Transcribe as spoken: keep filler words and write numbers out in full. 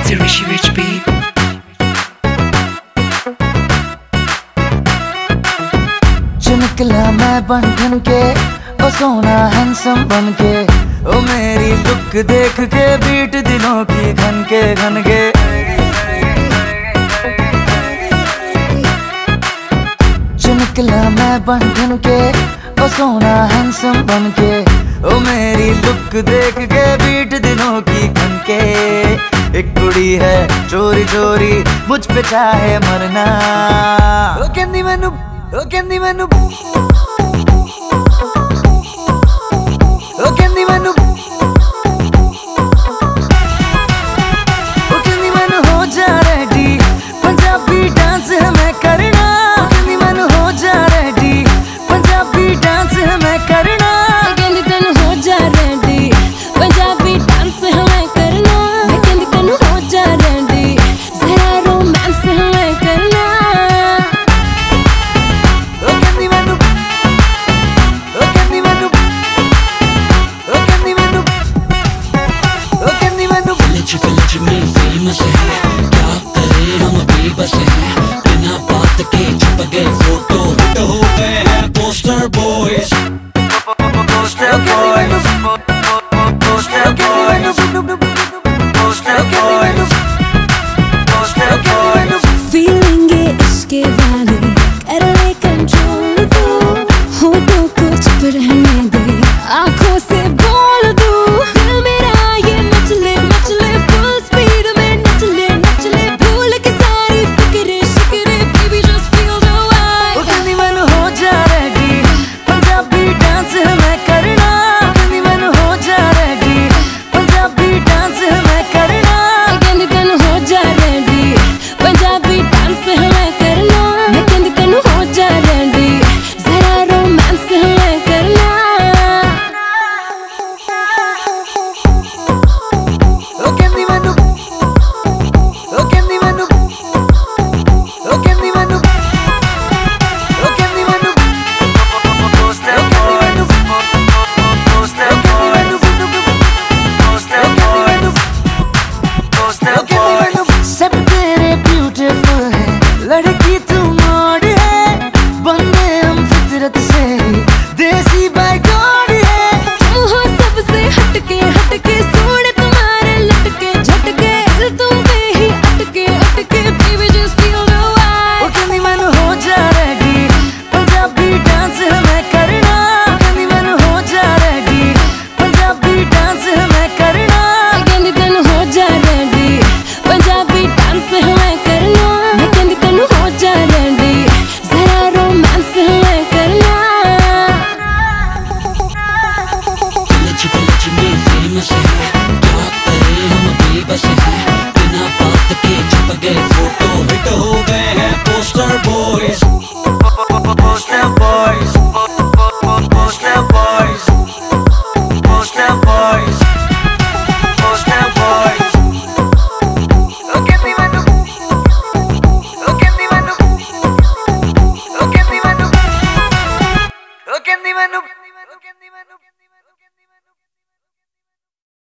It's a Rishi Rich beat. जो निकला मैं बंधन के, ओ सोना हैंडसम बन के, ओ मेरी लुक देख के बीट दिनों की घन के घन के। जो निकला मैं बंधन के, ओ सोना हैंडसम बन के, ओ मेरी लुक देख के बीट दिनों की घन के। एक कुड़ी है चोरी चोरी मुझ पे चाहे मरना, ओ कहंदी मैनू ओ कहंदी मैनू ओ कहंदी मैनू ओ कहंदी मैनू हो जा रेडी, पंजाबी डांस है मैं करना। ओ कहंदी मैनू हो जा रेडी, पंजाबी डांस है मैं करना। कहंदी तैनू हो जा रेडी, पंजाबी डांस है मैं करना। मैं कहंदी तैनू हो जा रेडी, जरा रोमांस है मैं करना। ओ कहंदी मैनू ओ कहंदी मैनू ओ कहंदी मैनू ओ कहंदी मैनू विलेज विलेज में फेमस है, क्या करे हम भी बस हैं, बिना बात के छप गए फोटो, हिट हो गए हैं poster boys. Poster boys poster boys poster boys poster boys. Feeling है इसके वाले, कर ले कंट्रोल तू, होठों को चुप रहने दे, आंखों से बोल दू। दिल मेरा ये मचले मचले, फुल स्पीड में नचले नचले, भूल के सारी फिक्रे शिकरे, baby just feel the vibe. ओ कहंदी मैनू हो जा रेडी, पंजाबी डांस है मैं करना। ओ कहंदी मैनू हो जा रेडी, पंजाबी डांस है मैं करना। कहंदी तैनू हो जा रेडी, पंजाबी डांस है मैं करना। मैं कहंदी तैनू हो जा रेडी, जरा रोमांस है मैं करना। ओ कहंदी मैनू ओ कहंदी मैनू ओ कहंदी मैनू ओ कहंदी मैनू poster boys poster boys poster boys poster boys. सब तेरे ब्यूटीफुल है, लड़की तू मॉड है, बंदे हम फितरत से देसी बाय गॉड है। तुम हो सबसे हटके हटके, सोने तुम्हारे लटके झटके, दिल तुम पे ही अटके अटके, बेबी जस्ट फील द ओ वाइब। कहंदी मैनू हो जा रेडी, पंजाबी डांस है मैं करना। ओ कहंदी मैनू हो जा रेडी, पंजाबी डांस है मैं करना। कहंदी तैनू हो जा रेडी, पंजाबी डांस है मैं करना। मैं कहंदी तैनू हो जा रेडी, जरा रोमांस है मैं करना। विलेज विलेज में फेमस है, क्या करे हम भी बस हैं, बिना बात के छप गए फोटो, हिट हो गए हैं पोस्टर बॉयज।